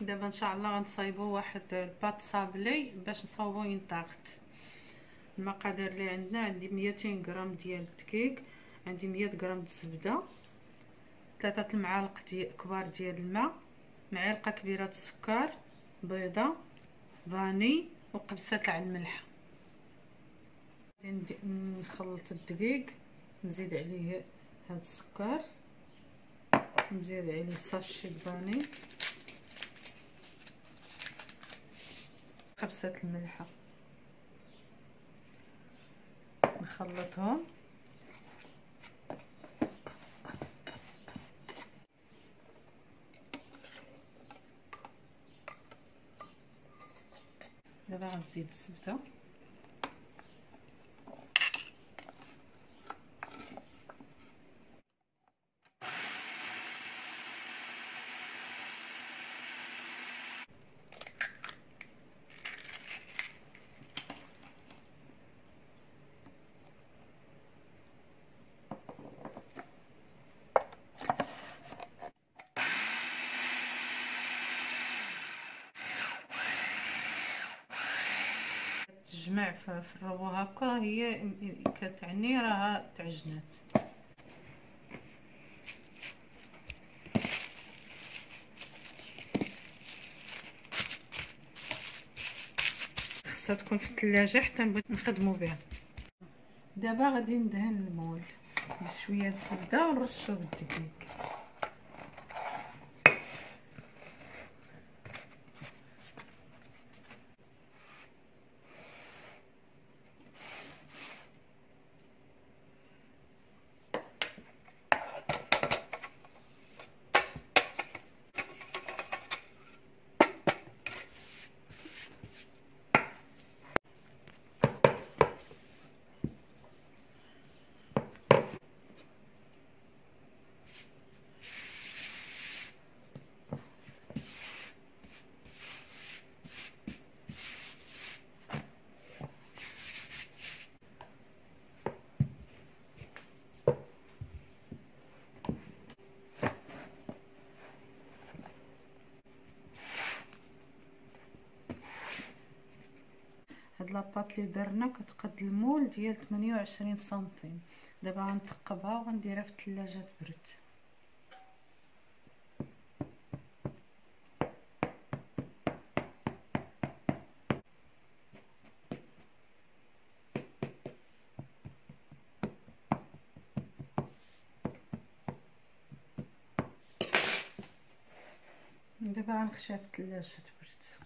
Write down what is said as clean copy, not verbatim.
دابا ان شاء الله غنصايبو واحد الباط صابلي باش نصاوبو اون طارت. المقادير اللي عندنا، عندي 200 غرام ديال الدقيق، عندي 100 غرام د الزبده، 3 المعالق كبار ديال الماء، معلقه كبيره د السكر، بيضه، فاني، وقبصه تاع الملح. نخلط الدقيق، نزيد عليه هاد السكر، نزيد عليه ساشي فاني، قبصه الملح، نخلطهم. دابا غنزيد الزبده، تجمع في الربو هكا، هي كتعني راها تعجنات. خصها تكون في الثلاجه حتى نخدموا بها. دابا غادي ندهن المول بشويه الزبده ونرشو بالدقيق. هاد لاباط اللي درنا كتقد المول ديال 28 سنتيم. دابا غنثقبها وغنديرها في الثلاجه تبرد. دابا غنخشيها في الثلاجه تبرد.